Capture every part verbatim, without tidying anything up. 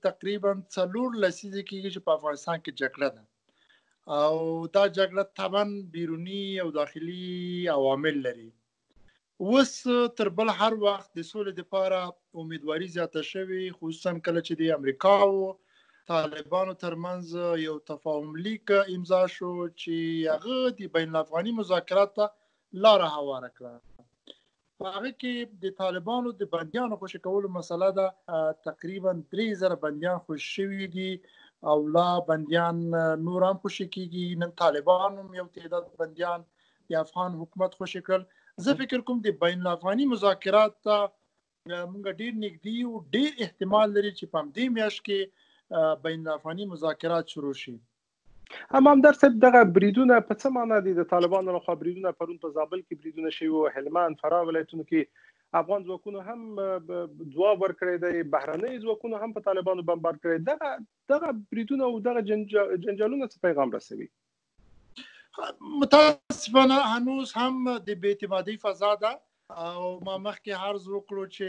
تقریبا څلور لسیزې کېږي چې په افغانستان کې جګړه ده او دا جګړه طبعا بیروني او داخلي عوامل لري. اوس تر بل هر وخت د سولې دپاره امیدواري زیاته شوې، خصوصا کله چې د امریکا او طالبانو ترمنځ یو تفاهم لیک امضا شو چې هغه د بین الافغاني مذاکرات ته لاره هواره کړه. په هغه کې د طالبانو د بندیانو خوشي کولو مسله ده. تقریبا درې زره بندیان خوشي شوي دي او لا بندیان نور هم خوشي کېږي. نن طالبان هم یو تعداد بندیان د افغان حکومت خوشي کړل. زه فکر کوم د بین الافغاني مذاکرات ته موږ ډېر نږدې یو، ډېر احتمال لري چې په همدې میاشت کې بین الافغاني مذاکرات شروع شي. همدار صاحب، دغه بریدونه په څه معنا دي؟ د طالبانو لخوا بریدونه پرون په زابل کې بریدونه شوي وو، هلمند، فراه ولایتونو کې افغان ځواکونو هم ځواب ورکړی دی، بهرنۍ ځواکونو هم په طالبانو بمبار کړی. دغه دغه بریدونه او دغه جنجالونه څه پیغام رسوي؟ متاسفانه هنوز هم د بې اعتمادۍ فضا ده او ما مخکې عرض وکړو چې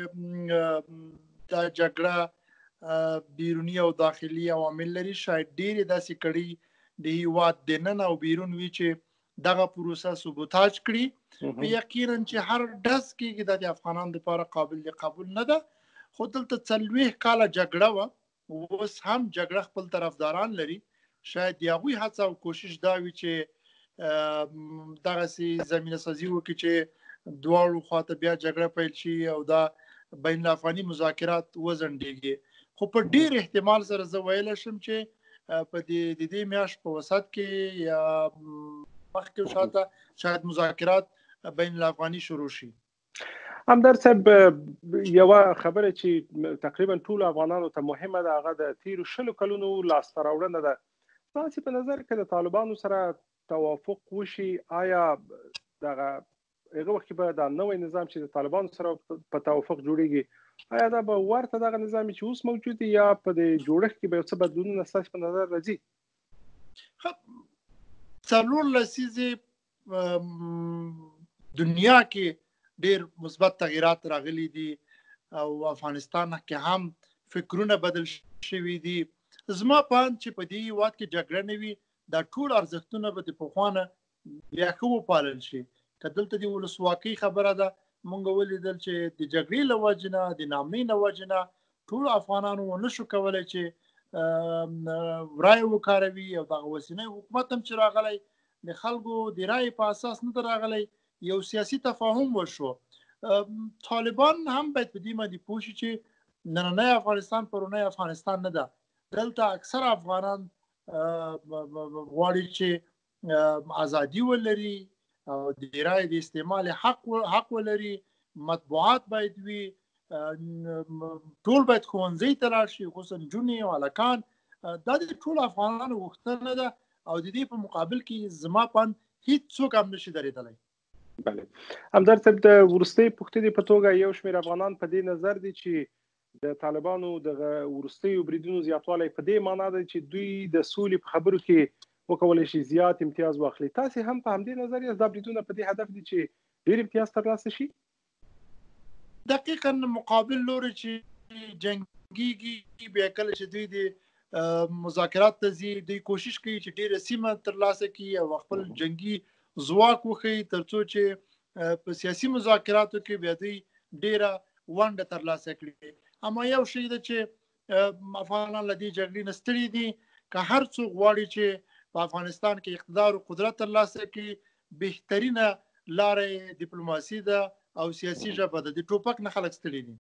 دا جګړه بیروني او داخلي عوامل لري. شاید ډېرې داسې کړي د هېواد دننه او بیرون وي چې دغه پروسه سبوتاج کړي. یقینا چې هر ډز کېږي دا د افغانانو لپاره قابل قبول نه ده. خو دلته څلوېښت کاله جګړه وه، اوس هم جګړه خپل طرفداران لري. شاید د هغوی هڅه او کوشش دا وي چې دغسې زمینه سازي وکړي چې دواړو خواته بیا جګړه پیل شي او دا بین الافغاني مذاکرات وځنډېږي. خو په ډېر احتمال سره زه ویلی شم چې په د دې میاشت په وسط کې یا مخکې شاته شاید مذاکرات بین الافغاني شروع شي. همدار صاحب، یوه خبره چې تقریبا ټولو افغانانو ته مهمه ده هغه د تېرو شلو کلونو لاسته راوړنه ده. تاسې په نظر کې د طالبانو سره توافق وشي، آیا دغه هغه وخت کې به دا نوی نظام چې د طالبانو سره په توافق جوړیږي آیا دا به ورته دغه نظام چې اوس موجود دی یا په د جوړښت کې به یو څه بدلونونه ستاسو په نظر راځي؟ څلور لسیزې دنیا کې ډېر مثبت تغییرات راغلي دي او افغانستان کې هم فکرونه بدل شوي دي. زما په اند چې په دې هېواد کې جګړه نه وي، دا ټول ارزښتونه به د پخوا نه بیا ښه وپالل شي. که دلته د ولسواکۍ خبره ده، موږ ولیدل چې د جګړې له وجې نه، د ناامنۍ له وجې نه ټولو افغانانو ونه شو کولی چې رایه وکاروي او دغه اوسنی حکومت هم چې راغلی د خلکو د رایې په اساس نه ده راغلی، یو سیاسي تفاهم وشو. طالبان هم باید په دې باندې پوه شي چې نننی افغانستان پرونی افغانستان نه ده. دلته اکثر افغانان غواړي چې ازادي ولري او د رایې د استعمال حق حق ولري. مطبوعات باید وي، ټول باید ښوونځي ته لاړ شي، خصوصا نجونې او هلکان. دا د ټولو افغانانو غوښتنه ده او د دې په مقابل کې زما په اند هېڅوک هم نشي درېدلی. بله، همدار صاحب، د وروستۍ پوښتنې په توګه یو شمېر افغانان په دې نظر دي چې د طالبانو دغه وروستیو بریدونو زیاتوالی په دې معنا دی چې دوی د سولې په خبرو کې وکولی شي زیات امتیاز واخلي. تاسې هم په همدې نظر یاست دا بریدونه په دې هدف دي چې ډېر امتیاز ترلاسه شي؟ دقیقا مقابل لوري چې جنګیږي، بیا کله چې دوی د مذاکرات ته ځي، دوی کوشش کوي چې ډېره سیمه ترلاسه کړي او خپل جنګي ځواک وښیي تر څو چې په سیاسي مذاکراتو کې بیا دوی ډېره ونډه ترلاسه کړي. اما یو شی ده چې افغانان له دې جګړې نه ستړي دي. که هر څوک غواړي چې په افغانستان کې اقتدار او قدرت ترلاسه کړي، بهترینه لاره ډیپلوماسي ده او سیاسي ژبه ده. د ټوپک نه خلک ستړي دي.